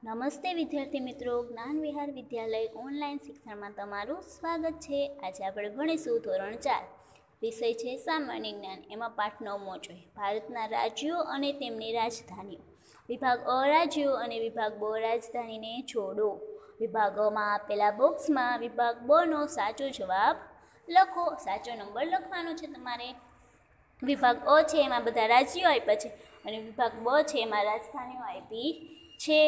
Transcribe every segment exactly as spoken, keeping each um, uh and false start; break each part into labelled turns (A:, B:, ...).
A: નમસ્તે વિદ્યાર્થી મિત્રો, જ્ઞાન વિહાર વિદ્યાલય ઓનલાઈન શિક્ષણમાં તમારું સ્વાગત છે। આજે આપણે ભણીશું ધોરણ ચાર, વિષય છે સામાન્ય જ્ઞાન। એમાં પાઠ નવમો જોઈએ, ભારતના રાજ્યો અને તેમની રાજધાનીઓ। વિભાગ અ રાજ્યો અને વિભાગ બ રાજધાનીને જોડો। વિભાગ અમાં આપેલા બોક્સમાં વિભાગ બ નો સાચો જવાબ લખો। સાચો નંબર લખવાનો છે તમારે। વિભાગ અ છે એમાં બધા રાજ્યો આપ્યા છે અને વિભાગ બ છે એમાં રાજધાનીઓ આપી છે।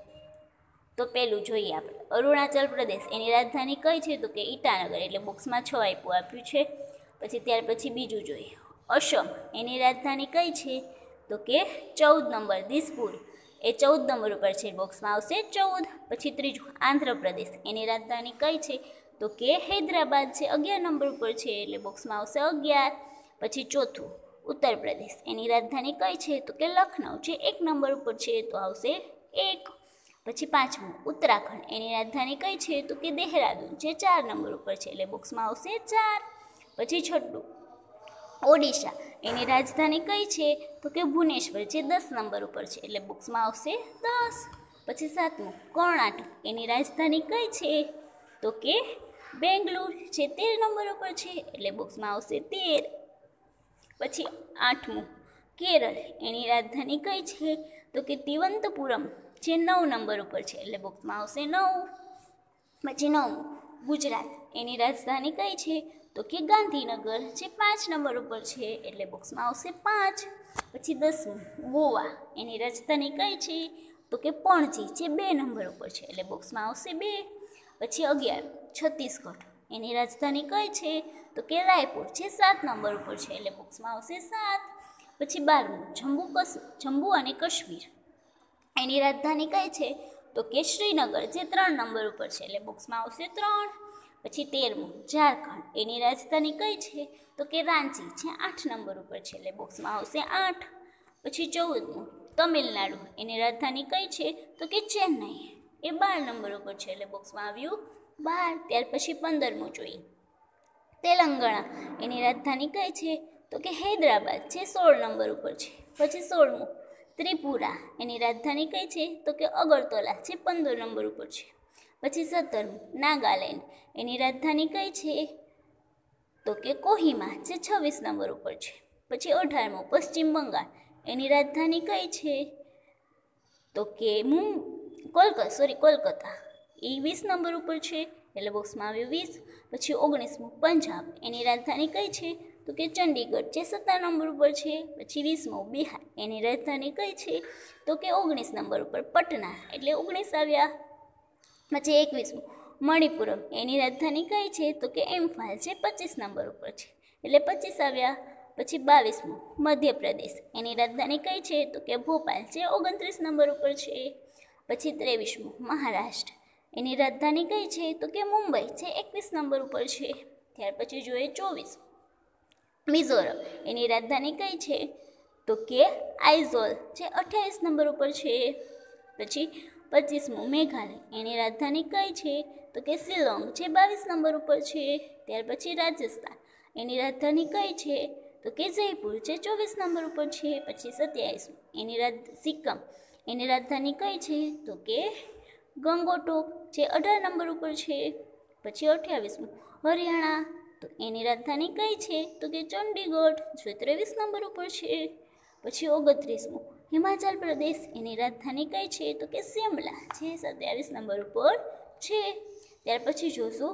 A: તો પહેલું જોઈએ આપણે, અરુણાચલ પ્રદેશ એની રાજધાની કઈ છે? તો કે ઈટાનગર, એટલે બોક્સમાં છ આપ્યું આપ્યું છે। પછી ત્યાર પછી બીજું જોઈએ, અસમ એની રાજધાની કઈ છે? તો કે ચૌદ નંબર દિસપુર, એ ચૌદ નંબર ઉપર છે, બોક્સમાં આવશે ચૌદ। પછી ત્રીજું, આંધ્રપ્રદેશ એની રાજધાની કઈ છે? તો કે હૈદરાબાદ છે, અગિયાર નંબર ઉપર છે, એટલે બોક્સમાં આવશે અગિયાર। પછી ચોથું, ઉત્તર પ્રદેશ એની રાજધાની કઈ છે? તો કે લખનઉ છે, એક નંબર ઉપર છે, તો આવશે એક। પછી પાંચમું, ઉત્તરાખંડ એની રાજધાની કઈ છે? તો કે દેહરાદૂન છે, ચાર નંબર ઉપર છે, એટલે બોક્સમાં આવશે ચાર। પછી છઠ્ઠું, ઓડિશા એની રાજધાની કઈ છે? તો કે ભુવનેશ્વર છે, દસ નંબર ઉપર છે, એટલે બોક્સમાં આવશે દસ। પછી સાતમું, કર્ણાટક એની રાજધાની કઈ છે? તો કે બેંગ્લોર છે, તેર નંબર ઉપર છે, એટલે બોક્સમાં આવશે તેર। પછી આઠમું, કેરળ એની રાજધાની કઈ છે? તો કે તિરુવનંતપુરમ જે નવ નંબર ઉપર છે, એટલે બોક્સમાં આવશે નવ। પછી નવમું, ગુજરાત એની રાજધાની કઈ છે? તો કે ગાંધીનગર જે પાંચ નંબર ઉપર છે, એટલે બોક્સમાં આવશે પાંચ। પછી દસમું, ગોવા એની રાજધાની કઈ છે? તો કે પણજી જે બે નંબર ઉપર છે, એટલે બોક્સમાં આવશે બે। પછી અગિયાર, છત્તીસગઢ એની રાજધાની કઈ છે? તો કે રાયપુર જે સાત નંબર ઉપર છે, એટલે બોક્સમાં આવશે સાત। પછી બારમું, જમ્મુ કસ જમ્મુ અને કાશ્મીર એની રાજધાની કઈ છે? તો કે શ્રીનગર જે ત્રણ નંબર ઉપર છે, એટલે બોક્સમાં આવશે ત્રણ। પછી તેરમું, ઝારખંડ એની રાજધાની કઈ છે? તો કે રાંચી જે આઠ નંબર ઉપર છે, એટલે બોક્સમાં આવશે આઠ। પછી ચૌદમું, તમિલનાડુ એની રાજધાની કઈ છે? તો કે ચેન્નઈ, એ બાર નંબર ઉપર છે, એટલે બોક્સમાં આવ્યું બાર। ત્યાર પછી પંદરમું જોઈએ, તેલંગાણા એની રાજધાની કઈ છે? તો કે હૈદરાબાદ જે સોળ નંબર ઉપર છે। પછી સોળમું, ત્રિપુરા એની રાજધાની કઈ છે? તો કે અગરતલા જે પંદર નંબર ઉપર છે। પછી સત્તરમું, નાગાલેન્ડ એની રાજધાની કઈ છે? તો કે કોહિમા જે છવ્વીસ નંબર ઉપર છે। પછી અઢારમું, પશ્ચિમ બંગાળ એની રાજધાની કઈ છે? તો કે મું કોલકાતા સોરી કોલકાતા, એ વીસ નંબર ઉપર છે, એટલે બોક્સમાં આવ્યું વીસ। પછી ઓગણીસમું, પંજાબ એની રાજધાની કઈ છે? તો કે ચંડીગઢ જે સત્તર નંબર ઉપર છે। પછી વીસમું, બિહાર એની રાજધાની કઈ છે? તો કે ઓગણીસ નંબર ઉપર પટના, એટલે ઓગણીસ આવ્યા। પછી એકવીસમું, મણિપુરમ એની રાજધાની કઈ છે? તો કે ઇમ્ફાલ જે પચીસ નંબર ઉપર છે, એટલે પચીસ આવ્યા। પછી બાવીસમું, મધ્યપ્રદેશ એની રાજધાની કઈ છે? તો કે ભોપાલ જે ઓગણત્રીસ નંબર ઉપર છે। પછી ત્રેવીસમું, મહારાષ્ટ્ર એની રાજધાની કઈ છે? તો કે મુંબઈ જે એકવીસ નંબર ઉપર છે। ત્યાર પછી જોઈએ ચોવીસ, મિઝોરમ એની રાજધાની કઈ છે? તો કે આઇઝોલ જે અઠ્યાવીસ નંબર ઉપર છે। પછી પચીસમું, મેઘાલય એની રાજધાની કઈ છે? તો કે શિલોંગ જે બાવીસ નંબર ઉપર છે। ત્યાર પછી રાજસ્થાન એની રાજધાની કઈ છે? તો કે જયપુર જે ચોવીસ નંબર ઉપર છે। પછી સત્યાવીસમું, એની રાજ સિક્કમ એની રાજધાની કઈ છે? તો કે ગંગોટોક જે અઢાર નંબર ઉપર છે। પછી અઠ્યાવીસમું, હરિયાણા તો એની રાજધાની કઈ છે? તો કે ચંડીગઢ જે ત્રેવીસ નંબર ઉપર છે। પછી ઓગણત્રીસમું, હિમાચલ પ્રદેશ એની રાજધાની કઈ છે? તો કે શિમલા જે સત્યાવીસ નંબર ઉપર છે। ત્યાર પછી જોશું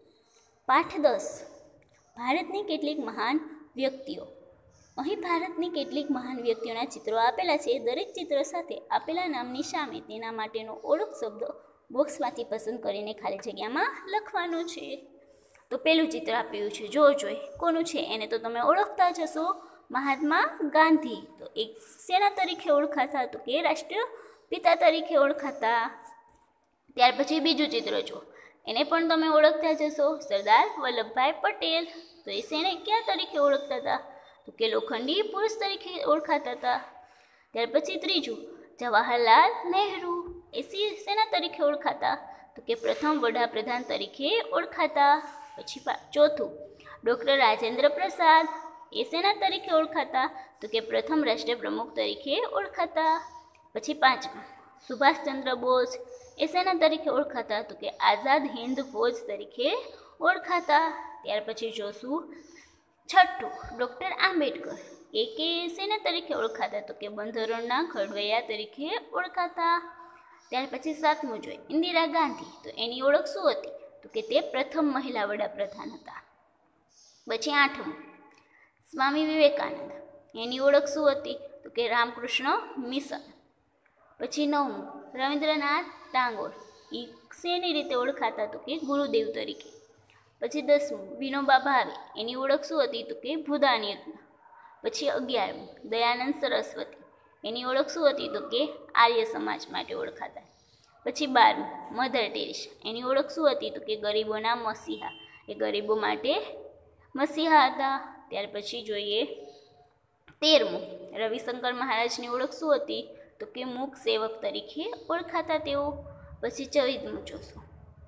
A: પાઠ દસ, ભારતની કેટલીક મહાન વ્યક્તિઓ। અહીં ભારતની કેટલીક મહાન વ્યક્તિઓના ચિત્રો આપેલા છે। દરેક ચિત્ર સાથે આપેલા નામની સામે તેના માટેનો ઓળખ શબ્દ બોક્સમાંથી પસંદ કરીને ખાલી જગ્યામાં લખવાનો છે। તો પેલું ચિત્ર આપ્યું છે, જો જોઈ કોનું છે? એને તો તમે ઓળખતા જ હશો, મહાત્મા ગાંધી। તો એક સેના તરીકે ઓળખાતા? તો કે રાષ્ટ્રીય પિતા તરીકે ઓળખાતા। ત્યાર પછી બીજું ચિત્ર જો, એને પણ તમે ઓળખતા જ હશો, સરદાર વલ્લભભાઈ પટેલ। તો એ સેને ક્યાં તરીકે ઓળખતા હતા? તો કે લોખંડી પુરુષ તરીકે ઓળખાતા હતા। ત્યાર પછી ત્રીજું, જવાહરલાલ નહેરુ, એ સેના તરીકે ઓળખાતા? તો કે પ્રથમ વડાપ્રધાન તરીકે ઓળખાતા। પછી ચોથું, ડૉક્ટર રાજેન્દ્ર પ્રસાદ, એ સેના તરીકે ઓળખાતા? તો કે પ્રથમ રાષ્ટ્રપ્રમુખ તરીકે ઓળખાતા। પછી પાંચમું, સુભાષચંદ્ર બોઝ એ શેના તરીકે ઓળખાતા? તો કે આઝાદ હિન્દ ફૌજ તરીકે ઓળખાતા. ત્યાર પછી જોશું છઠ્ઠું ડૉક્ટર આંબેડકર એ કે શેના તરીકે ઓળખાતા? તો કે બંધારણના ઘડવૈયા તરીકે ઓળખાતા. ત્યાર પછી સાતમું જોઈએ ઇન્દિરા ગાંધી, તો એની ઓળખ શું હતી? તો કે તે પ્રથમ મહિલા વડાપ્રધાન હતા. પછી આઠમું સ્વામી વિવેકાનંદ, એની ઓળખ શું હતી? તો કે રામકૃષ્ણ મિશન. પછી નવમું રવિન્દ્રનાથ ટાગોર, એ શેની રીતે ઓળખાતા? તો કે ગુરુદેવ તરીકે. પછી દસમું વિનોબા ભાવે, એની ઓળખ શું હતી? તો કે ભૂદાન યજ્ઞ. પછી અગિયારમું દયાનંદ સરસ્વતી, એની ઓળખ શું હતી? તો કે આર્ય સમાજ માટે ઓળખાતા. પછી બારમું મધર ટેરેસા, એની ઓળખ શું હતી? તો કે ગરીબોના મસીહા, એ ગરીબો માટે મસીહા હતા. ત્યાર પછી જોઈએ તેરમું રવિશંકર મહારાજની ઓળખ શું હતી? તો કે મૂક સેવક તરીકે ઓળખાતા તેઓ. પછી ચૌદમું જોશું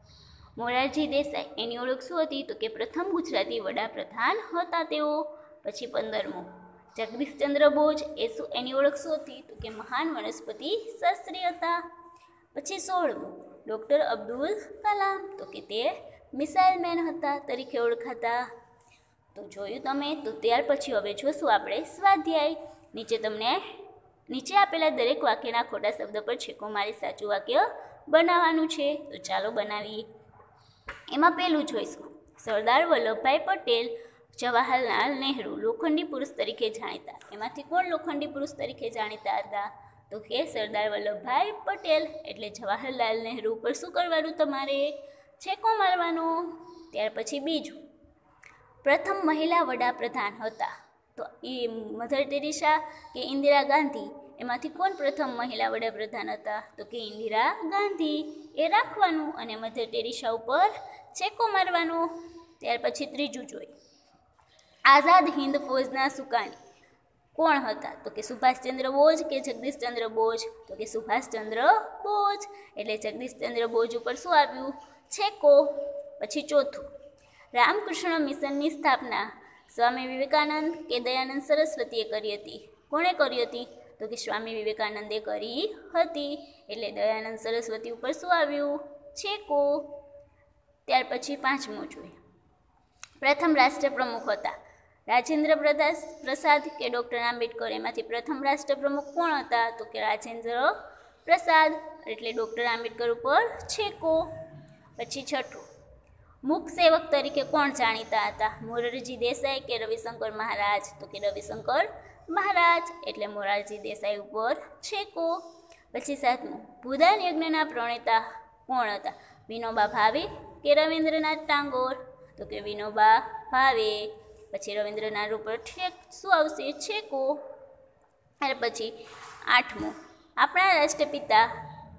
A: મોરારજી દેસાઈ, એની ઓળખ શું હતી? તો કે પ્રથમ ગુજરાતી વડાપ્રધાન હતા તેઓ. પછી પંદરમું જગદીશચંદ્ર બોઝ, એ શું એની ઓળખ શું હતી? તો કે મહાન વનસ્પતિ શાસ્ત્રી હતા. પછી સોળમું ડૉક્ટર અબ્દુલ કલામ, તો કે તે મિસાઇલ મેન હતા તરીકે ઓળખાતા. તો જોયું તમે. તો ત્યાર પછી હવે જોશું આપણે સ્વાધ્યાય. નીચે તમને નીચે આપેલા દરેક વાક્યના ખોટા શબ્દ પર છેકો મારી સાચું વાક્ય બનાવવાનું છે. તો ચાલો બનાવીએ. એમાં પહેલું જોઈશું સરદાર વલ્લભભાઈ પટેલ જવાહરલાલ નહેરુ લોખંડી પુરુષ તરીકે જાણીતા. એમાંથી કોણ લોખંડી પુરુષ તરીકે જાણીતા હતા? તો કે સરદાર વલ્લભભાઈ પટેલ. એટલે જવાહરલાલ નહેરુ ઉપર શું કરવાનું? તમારે છેકો મારવાનો. ત્યાર પછી બીજું પ્રથમ મહિલા વડાપ્રધાન હતા. તો એ મધર ટેરેસા કે ઇન્દિરા ગાંધી, એમાંથી કોણ પ્રથમ મહિલા વડાપ્રધાન હતા? તો કે ઇન્દિરા ગાંધી, એ રાખવાનું અને મધર ટેરેસા ઉપર છેકો મારવાનો. ત્યાર પછી ત્રીજું જોઈએ આઝાદ હિન્દ ફૌજના સુકાની કોણ હતા? તો કે સુભાષચંદ્ર બોઝ કે જગદીશચંદ્ર બોઝ? તો કે સુભાષચંદ્ર બોઝ. એટલે જગદીશચંદ્ર બોઝ ઉપર શું આવ્યું? છેકો. પછી ચોથું રામકૃષ્ણ મિશનની સ્થાપના સ્વામી વિવેકાનંદ કે દયાનંદ સરસ્વતીએ કરી હતી? કોણે કરી હતી? તો કે સ્વામી વિવેકાનંદે કરી હતી. એટલે દયાનંદ સરસ્વતી ઉપર શું આવ્યું? છેકો. ત્યાર પછી પાંચમું જોઈએ પ્રથમ રાષ્ટ્રપ્રમુખ હતા રાજેન્દ્ર પ્રસાદ કે ડૉક્ટર આંબેડકર? એમાંથી પ્રથમ રાષ્ટ્રપ્રમુખ કોણ હતા? તો કે રાજેન્દ્ર પ્રસાદ. એટલે ડૉક્ટર આંબેડકર ઉપર છેકો. પછી છઠ્ઠું મૂક સેવક તરીકે કોણ જાણીતા હતા? મોરારજી દેસાઈ કે રવિશંકર મહારાજ? તો કે રવિશંકર મહારાજ. એટલે મોરારજી દેસાઈ ઉપર છેકો. પછી સાતમું ભૂદાન યજ્ઞના પ્રણેતા કોણ હતા? વિનોબા ભાવે કે રવિન્દ્રનાથ ટાગોર? તો કે વિનોબા ભાવે. પછી રવિન્દ્રનાથ ઉપર ઠેક શું આવશે? છેકો. અને પછી આઠમું આપણા રાષ્ટ્રપિતા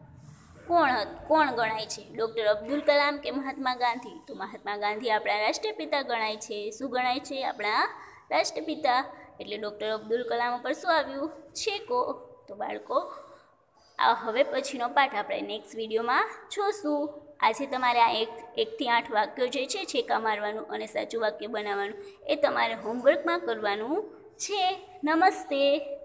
A: કોણ કોણ ગણાય છે? ડૉક્ટર અબ્દુલ કલામ કે મહાત્મા ગાંધી? તો મહાત્મા ગાંધી આપણા રાષ્ટ્રપિતા ગણાય છે. શું ગણાય છે? આપણા રાષ્ટ્રપિતા. એટલે ડૉક્ટર અબ્દુલ કલામ ઉપર શું આવ્યું? છેકો. તો બાળકો આ હવે પછીનો પાઠ આપણે નેક્સ્ટ વિડીયોમાં જોશું. આજે તમારે આ એક એકથી આઠ વાક્યો જે છે છેકા મારવાનું અને સાચું વાક્ય બનાવવાનું એ તમારે હોમવર્કમાં કરવાનું છે. નમસ્તે.